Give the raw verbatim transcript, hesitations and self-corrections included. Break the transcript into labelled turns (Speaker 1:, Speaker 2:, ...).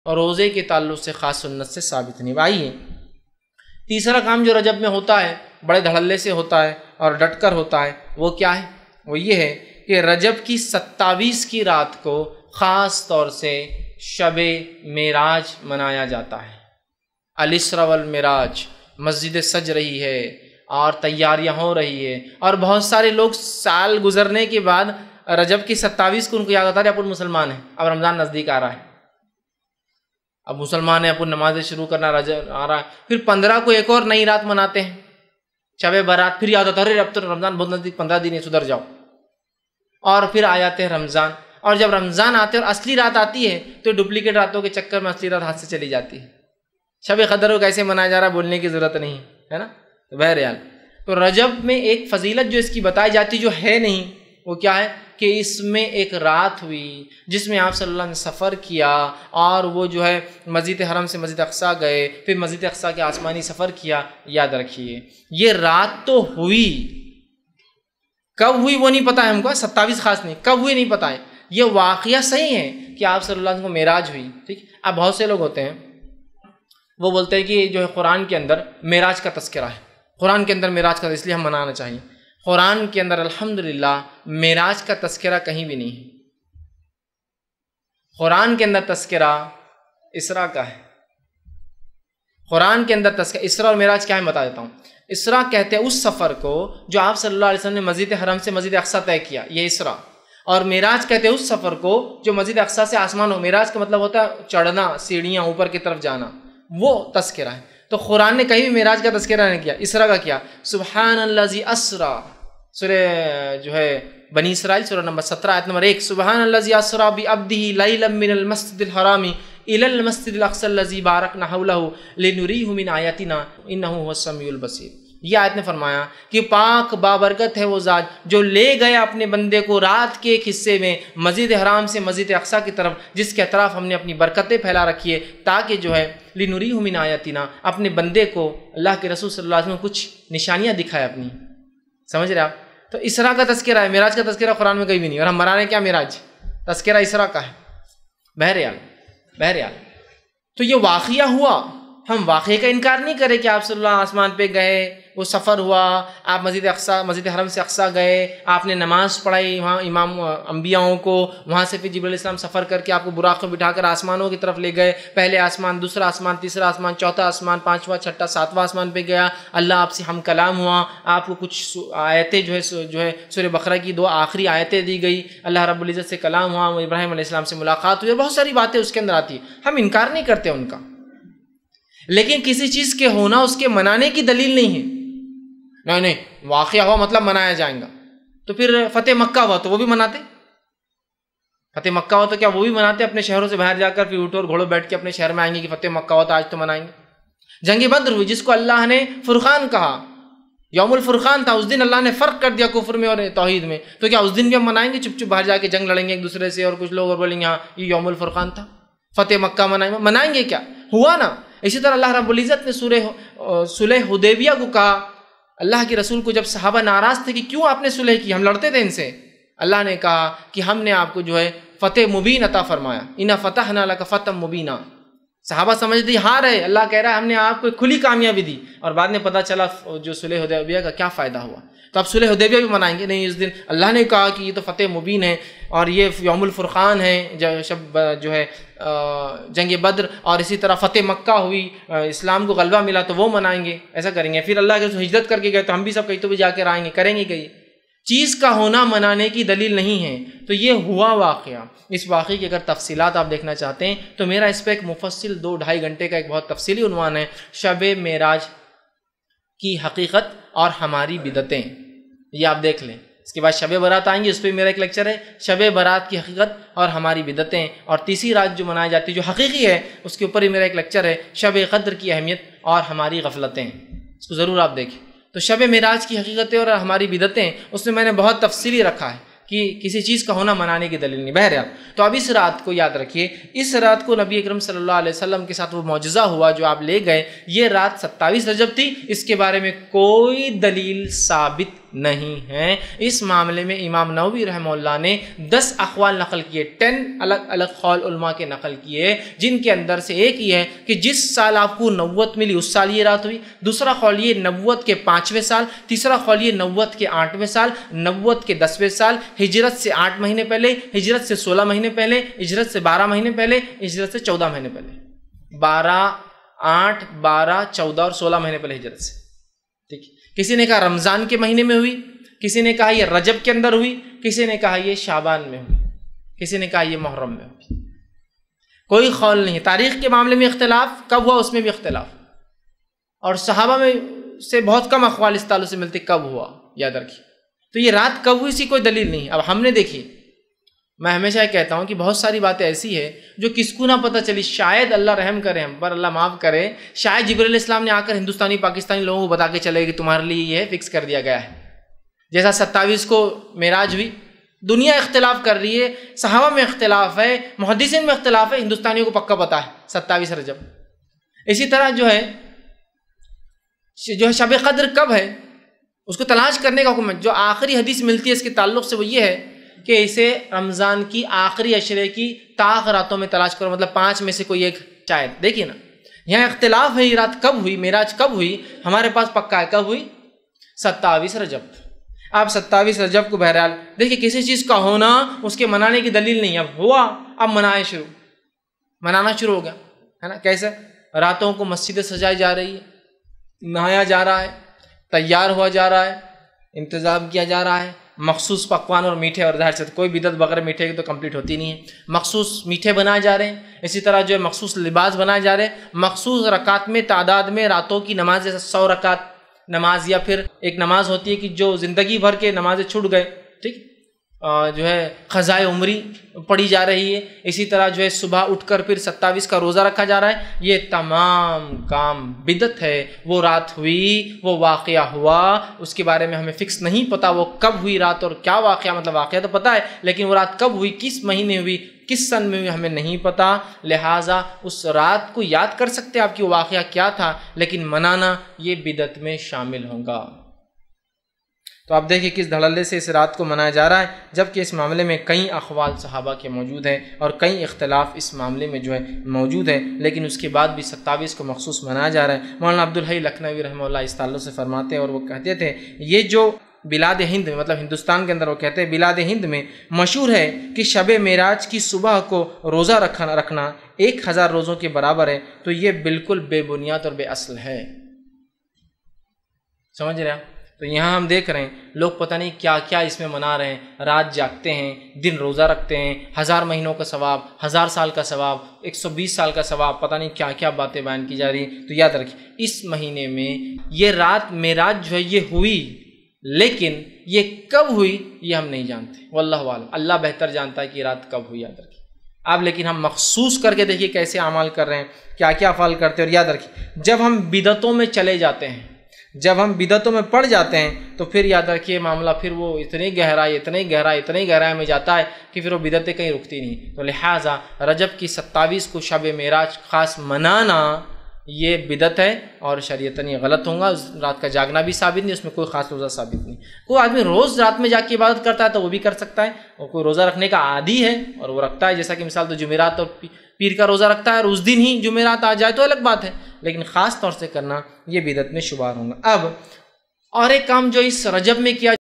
Speaker 1: اور روزے کے تعلق سے خاص سنت سے ثابت نہیں۔ آئیے تیسرا کام جو رجب میں ہوتا ہے، بڑے دھڑلے سے ہوتا ہے اور ڈٹ کر ہوتا ہے، وہ کیا ہے؟ وہ یہ ہے کہ رجب کی ستائیس کی رات کو خاص طور سے شب معراج منایا جاتا ہے۔ الاسراء والمعراج، مسجد سج رہی ہے اور تیاریاں ہو رہی ہے، اور بہت سارے لوگ سال گزرنے کے بعد رجب کی ستائیس کو ان کو یاد آتا ہے اپن مسلمان ہیں، اب رمضان نزدیک آ رہا ہے، اب مسلمان ہیں، اپن نمازیں شروع کرنا رجب آ رہا ہے، پھر پندرہ کو ایک اور نئی رات مناتے ہیں شب برات، پھر یاد آتا ہے ارے اب تو رمضان بہت نزدیک، پندرہ دن ہے، سدھر جاؤ، اور پھر آ جاتے ہیں رمضان، اور جب رمضان آتے اور اصلی رات آتی ہے تو ڈپلیکیٹ راتوں کے چکر میں اصلی رات ہاتھ سے چلی جاتی ہے۔ شب قدر کو کیسے منایا جا رہا ہے بولنے کی ضرورت نہیں ہے نا۔ بہرحال تو رجب میں ایک فضیلت جو اس کی بتائی جاتی جو ہے نہیں، وہ کیا ہے کہ اس میں ایک رات ہوئی جس میں آپ صلی اللہ علیہ وسلم نے سفر کیا، اور وہ جو ہے مسجد حرم سے مسجد اقصیٰ گئے، پھر مسجد اقصیٰ کے آسمانی سفر کیا۔ یاد رکھیے یہ رات تو ہوئی، کب ہوئی وہ نہیں پتا ہے ہم کو، ستائیس خاص نہیں، کب ہوئی نہیں پتا ہے، یہ واقعہ صحیح ہے کہ آپ صلی اللہ علیہ وسلم کو معراج ہوئی، ٹھیک۔ اب بہت سے لوگ ہوتے ہیں وہ بولتے ہیں کہ جو ہے قرآن کے اندر معراج کا تذکرہ ہے، قرآن کے اندر معراج کا، اس لیے ہم منانا چاہیے۔ قرآن کے اندر الحمدللہ معراج کا تذکرہ کہیں بھی نہیں ہے۔ قرآن کے اندر تذکرہ اسراء کا ہے، قرآن کے اندر تذکرہ اسراء اور معراج کیا ہے بتا دیتا ہوں۔ اسراء کہتے ہیں اس سفر کو جو آپ صلی اللہ علیہ وسلم نے مسجد حرم سے مسجد اقصیٰ طے کیا، یہ اسراء، اور معراج کہتے ہیں اس سفر کو جو مسجد اقصیٰ سے آسمان ہو۔ معراج کا مطلب ہوتا ہے چڑھنا، سیڑھیاں اوپر کی طرف جانا، وہ تذکرہ ہے۔ تو قرآن نے کہیں بھی معراج کا تذکرہ نہیں کیا، اسراء کا کیا۔ سبحان الذی اسریٰ، سورہ جو ہے بنی اسرائیل سورہ نمبر سترہ آیت نمبر ایک، سبحان الذی اسریٰ بعبدہ لیلا من المسجد الحرام الی المسجد الاقصی الذی بارکنا حولہ لنریہ من آیاتنا انہ هو السمیع البصیر۔ یہ آیت نے فرمایا کہ پاک بابرکت ہے وہ ذات جو لے گیا اپنے بندے کو رات کے ایک حصے میں مسجد حرام سے مسجد اقصیٰ کی طرف، جس کے اطراف ہم نے اپنی برکتیں پھیلا رکھی ہے، تاکہ جو ہے لنریہ من آیاتنا، اپنے بندے کو اللہ کے رسول صلی اللہ علیہ وسلم کچھ نشانیاں دکھائے اپنی۔ سمجھ رہے آپ؟ تو اسراء کا تذکرہ ہے، معراج کا تذکرہ قرآن میں کہیں بھی نہیں، اور ہم منا رہے ہیں کیا معراج، تذکرہ اسراء کا ہے۔ بہرحال بہرحال تو یہ واقعہ ہوا، ہم واقعے کا انکار نہیں کریں کہ آپ صلی اللہ علیہ آسمان پہ گئے، وہ سفر ہوا، آپ مسجد اقصیٰ مسجد حرم سے اقصیٰ گئے، آپ نے نماز پڑھائی وہاں امام انبیاءوں کو، وہاں سے پھر جبریل علیہ السلام سفر کر کے آپ کو براق میں بٹھا کر آسمانوں کی طرف لے گئے، پہلے آسمان، دوسرا آسمان، تیسرا آسمان، چوتھا آسمان، پانچواں، چھٹا، ساتواں آسمان پہ گیا، اللہ آپ سے ہم کلام ہوا، آپ کو کچھ آیتیں جو ہے جو ہے سورہ بقرہ کی دو آخری آیتیں دی گئی، اللہ رب العزت سے کلام ہوا، ابراہیم علیہ السلام سے ملاقات ہوئی، بہت ساری باتیں اس کے اندر آتی ہیں، ہم انکار نہیں کرتے ان کا، لیکن کسی چیز کے ہونا اس کے منانے کی دلیل نہیں ہے۔ نہیں نہیں واقعہ ہوا مطلب منایا جائیں گا، تو پھر فتح مکہ ہوا تو وہ بھی مناتے، فتح مکہ ہوا تو کیا وہ بھی مناتے، اپنے شہروں سے باہر جا کر پھر اونٹ اور گھوڑوں بیٹھ کے اپنے شہر میں آئیں گے کہ فتح مکہ ہوا تو آج تو منائیں گے۔ جنگ بدر ہوئی جس کو اللہ نے فرقان کہا، یوم الفرقان تھا، اس دن اللہ نے فرق کر دیا کفر میں اور توحید میں، تو کیا اس دن بھی ہم منائیں گے، چپ چپ باہر جا کے جنگ لڑیں گے ایک دوسرے سے، اور کچھ لوگ اور بولیں گے ہاں یہ یوم الفرقان تھا، فتح مکہ منائیں گے، منائیں گے کیا، ہوا نا۔ اسی طرح اللہ رب العزت نے سورہ صلح حدیبیہ کو کہا، اللہ کے رسول کو جب صحابہ ناراض تھے کہ کیوں آپ نے صلح کی، ہم لڑتے تھے ان سے، اللہ نے کہا کہ ہم نے آپ کو جو ہے فتح مبین عطا فرمایا، انا فتحنا لک فتحا مبینا۔ صحابہ سمجھتے ہار ہے، اللہ کہہ رہا ہے ہم نے آپ کو کھلی کامیابی دی، اور بعد میں پتہ چلا جو صلح حدیبیہ کا کیا فائدہ ہوا، تو اب صلح حدیبیہ بھی منائیں گے نہیں، اس دن اللہ نے کہا کہ یہ تو فتح مبین ہے اور یہ یوم الفرقان ہے، جب جو ہے جنگ بدر، اور اسی طرح فتح مکہ ہوئی، اسلام کو غلبہ ملا تو وہ منائیں گے، ایسا کریں گے۔ پھر اللہ کے ہجرت کر کے گئے تو ہم بھی سب کہیں تو بھی جا کے آئیں گے، کریں گے کہیں، چیز کا ہونا منانے کی دلیل نہیں ہے۔ تو یہ ہوا واقعہ، اس واقعے کی اگر تفصیلات آپ دیکھنا چاہتے ہیں تو میرا اس پہ ایک مفصل دو ڈھائی گھنٹے کا ایک بہت تفصیلی عنوان ہے، شب معراج کی حقیقت اور ہماری بدعتیں، یہ آپ دیکھ لیں۔ اس کے بعد شب برات آئیں گے، اس پہ میرا ایک لیکچر ہے، شب برات کی حقیقت اور ہماری بدعتیں، اور تیسری رات جو منائی جاتی ہے جو حقیقی ہے اس کے اوپر ہی میرا ایک لیکچر ہے، شب قدر کی اہمیت اور ہماری غفلتیں، اس کو ضرور آپ دیکھیں۔ تو شب معراج کی حقیقتیں اور ہماری بدعتیں، اس میں میں نے بہت تفصیلی رکھا ہے کہ کسی چیز کا ہونا منانے کی دلیل نہیں۔ بہرحال تو اب اس رات کو یاد رکھیے، اس رات کو نبی اکرم صلی اللہ علیہ وسلم کے ساتھ وہ معجزہ ہوا جو آپ لے گئے، یہ رات ستائیس رجب تھی، اس کے بارے میں کوئی دلیل ثابت نہیں ہیں۔ اس معاملے میں امام نووی رحمہ اللہ نے دس اقوال نقل کیے، ٹین الگ الگ قول علماء کے نقل کیے، جن کے اندر سے ایک یہ ہے کہ جس سال آپ کو نبوت ملی اس سال یہ رات ہوئی، دوسرا قول یہ نبوت کے پانچویں سال، تیسرا قول یہ نبوت کے آٹھویں سال، نبوت کے دسویں سال، ہجرت سے آٹھ مہینے پہلے، ہجرت سے سولہ مہینے پہلے، ہجرت سے بارہ مہینے پہلے، ہجرت سے چودہ مہینے پہلے، بارہ آٹھ بارہ چودہ اور سولہ مہینے پہلے ہجرت سے، ٹھیک۔ کسی نے کہا رمضان کے مہینے میں ہوئی، کسی نے کہا یہ رجب کے اندر ہوئی، کسی نے کہا یہ شعبان میں ہوئی، کسی نے کہا یہ محرم میں ہوئی، کوئی قول نہیں۔ تاریخ کے معاملے میں اختلاف، کب ہوا اس میں بھی اختلاف، اور صحابہ میں سے بہت کم اقوال اس تعلق سے ملتے کب ہوا، یاد رکھیے۔ تو یہ رات کب ہوئی اسی کوئی دلیل نہیں۔ اب ہم نے دیکھی، میں ہمیشہ یہ کہتا ہوں کہ بہت ساری باتیں ایسی ہے جو کس کو نہ پتہ چلی، شاید اللہ رحم کرے ہم پر، اللہ معاف کرے، شاید جبریل علیہ السلام نے آ کر ہندوستانی پاکستانی لوگوں کو بتا کے چلے کہ تمہارے لیے یہ فکس کر دیا گیا ہے۔ جیسا ستائیس کو معراج ہوئی، دنیا اختلاف کر رہی ہے، صحابہ میں اختلاف ہے، محدثین میں اختلاف ہے، ہندوستانیوں کو پکا پتہ ہے ستائیس رجب۔ اسی طرح جو ہے جو ہے شب قدر کب ہے اس کو تلاش کرنے کا حکم ہے۔ جو آخری حدیث ملتی ہے اس کے تعلق سے وہ یہ ہے کہ اسے رمضان کی آخری عشرے کی طاق راتوں میں تلاش کرو، مطلب پانچ میں سے کوئی ایک شاید۔ دیکھیے نا، یہاں اختلاف ہے یہ رات کب ہوئی، معراج کب ہوئی، ہمارے پاس پکا ہے کب ہوئی، ستائیس رجب۔ اب ستائیس رجب کو بہرحال دیکھیے کسی چیز کا ہونا اس کے منانے کی دلیل نہیں، اب ہوا اب منائے شروع منانا شروع ہو گیا ہے نا۔ کیسے؟ راتوں کو مسجدیں سجائی جا رہی ہے، نہایا جا رہا ہے، تیار ہوا جا رہا ہے، انتظام کیا جا رہا ہے، مخصوص پکوان اور میٹھے، اور ظاہر سے کوئی بدعت بغیر میٹھے کی تو کمپلیٹ ہوتی نہیں ہے، مخصوص میٹھے بنائے جا رہے ہیں، اسی طرح جو ہے مخصوص لباس بنائے جا رہے ہیں، مخصوص رکعت میں تعداد میں راتوں کی نماز، جیسے سو رکعت نماز، یا پھر ایک نماز ہوتی ہے کہ جو زندگی بھر کے نمازیں چھوٹ گئے، ٹھیک، جو ہے قضائے عمری پڑھی جا رہی ہے، اسی طرح جو ہے صبح اٹھ کر پھر ستائیس کا روزہ رکھا جا رہا ہے۔ یہ تمام کام بدعت ہے۔ وہ رات ہوئی، وہ واقعہ ہوا، اس کے بارے میں ہمیں فکس نہیں پتہ وہ کب ہوئی رات اور کیا واقعہ، مطلب واقعہ تو پتہ ہے لیکن وہ رات کب ہوئی، کس مہینے ہوئی، کس سن میں ہوئی، ہمیں نہیں پتہ۔ لہٰذا اس رات کو یاد کر سکتے آپ کہ وہ واقعہ کیا تھا، لیکن منانا یہ بدعت میں شامل ہوگا۔ تو آپ دیکھیں کس دھڑلے سے اس رات کو منایا جا رہا ہے، جبکہ اس معاملے میں کئی اقوال صحابہ کے موجود ہیں اور کئی اختلاف اس معاملے میں جو ہے موجود ہے، لیکن اس کے بعد بھی ستائیس کو مخصوص منایا جا رہا ہے۔ مولانا عبدالحی لکھنوی رحمہ اللہ اس تعلق سے فرماتے ہیں، اور وہ کہتے تھے یہ جو بلاد ہند میں، مطلب ہندوستان کے اندر، وہ کہتے ہیں بلاد ہند میں مشہور ہے کہ شب معراج کی صبح کو روزہ رکھنا رکھنا ایک ہزار روزوں کے برابر ہے، تو یہ بالکل بے بنیاد اور بے اصل ہے۔ سمجھ رہے ہیں؟ تو یہاں ہم دیکھ رہے ہیں لوگ پتہ نہیں کیا کیا اس میں منا رہے ہیں، رات جاگتے ہیں، دن روزہ رکھتے ہیں، ہزار مہینوں کا ثواب، ہزار سال کا ثواب، ایک سو بیس سال کا ثواب، پتہ نہیں کیا کیا باتیں بیان کی جا رہی ہیں۔ تو یاد رکھیں اس مہینے میں یہ رات معراج جو ہے یہ ہوئی، لیکن یہ کب ہوئی یہ ہم نہیں جانتے، واللہ عالم، اللہ بہتر جانتا ہے کہ یہ رات کب ہوئی۔ یاد رکھیں اب، لیکن ہم مخصوص کر کے دیکھیے کیسے اعمال کر رہے ہیں، کیا کیا افعال کرتے ہیں۔ اور یاد رکھیں جب ہم بدعتوں میں چلے جاتے ہیں، جب ہم بدعتوں میں پڑ جاتے ہیں تو پھر یاد رکھیے معاملہ پھر وہ اتنی گہرائی اتنی گہرائی اتنی گہرائی میں جاتا ہے کہ پھر وہ بدعتیں کہیں رکتی نہیں۔ تو لہٰذا رجب کی ستائیس کو شب معراج خاص منانا یہ بدعت ہے اور شریعتاً یہ غلط ہوگا۔ اس رات کا جاگنا بھی ثابت نہیں، اس میں کوئی خاص روزہ ثابت نہیں۔ کوئی آدمی روز رات میں جاگ کے عبادت کرتا ہے تو وہ بھی کر سکتا ہے، اور کوئی روزہ رکھنے کا عادی ہے اور وہ رکھتا ہے، جیسا کہ مثال تو جمعرات اور پیر کا روزہ رکھتا ہے اور اس دن ہی جمعرات آ جائے تو الگ بات ہے، لیکن خاص طور سے کرنا یہ بدعت میں شمار ہوگا۔ اب اور ایک کام جو اس رجب میں کیا